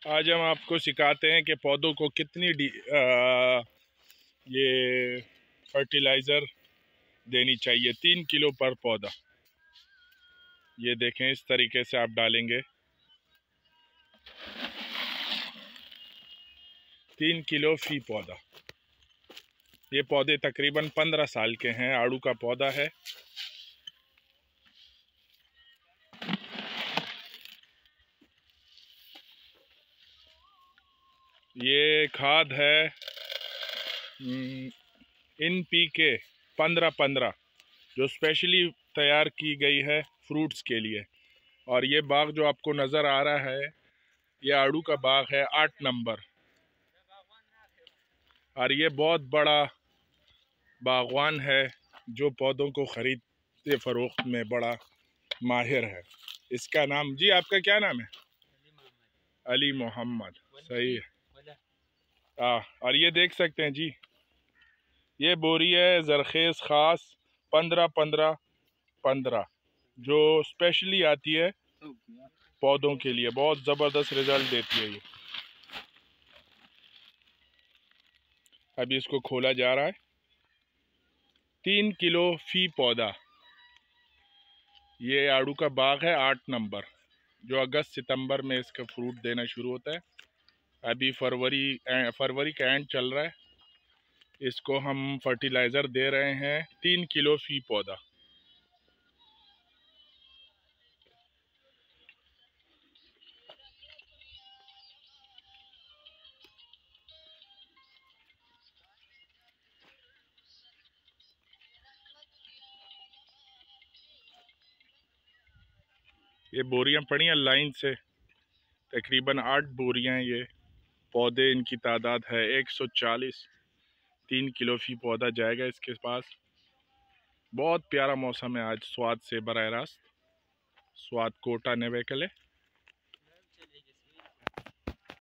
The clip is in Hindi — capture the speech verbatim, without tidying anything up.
आज हम आपको सिखाते हैं कि पौधों को कितनी डी आ, ये फर्टिलाइज़र देनी चाहिए। तीन किलो पर पौधा। ये देखें, इस तरीके से आप डालेंगे। तीन किलो फी पौधा। ये पौधे तकरीबन पंद्रह साल के हैं। आड़ू का पौधा है। ये खाद है इन पी के पंद्रह पंद्रह, जो स्पेशली तैयार की गई है फ्रूट्स के लिए। और ये बाग जो आपको नज़र आ रहा है, ये आड़ू का बाग है, आठ नंबर। और ये बहुत बड़ा बागवान है जो पौधों को ख़रीदते फ़रोख्त में बड़ा माहिर है। इसका नाम, जी आपका क्या नाम है? अली मोहम्मद। सही है। हाँ, और ये देख सकते हैं जी, ये बोरी है जरखेज़ ख़ास पंद्रह पंद्रह पंद्रह, जो स्पेशली आती है पौधों के लिए। बहुत ज़बरदस्त रिज़ल्ट देती है ये। अभी इसको खोला जा रहा है। तीन किलो फी पौधा। ये आड़ू का बाग है, आठ नंबर, जो अगस्त सितंबर में इसका फ्रूट देना शुरू होता है। अभी फरवरी फरवरी का एंड चल रहा है। इसको हम फर्टिलाइज़र दे रहे हैं तीन किलो फी पौधा। ये बोरियां पड़ी हैं लाइन से, तकरीबन आठ बोरियां। ये पौधे, इनकी तादाद है एक सौ चालीस। तीन किलो फी पौधा जाएगा इसके पास। बहुत प्यारा मौसम है आज। स्वाद से बराह रास्त, स्वाद कोटा नेवेकले।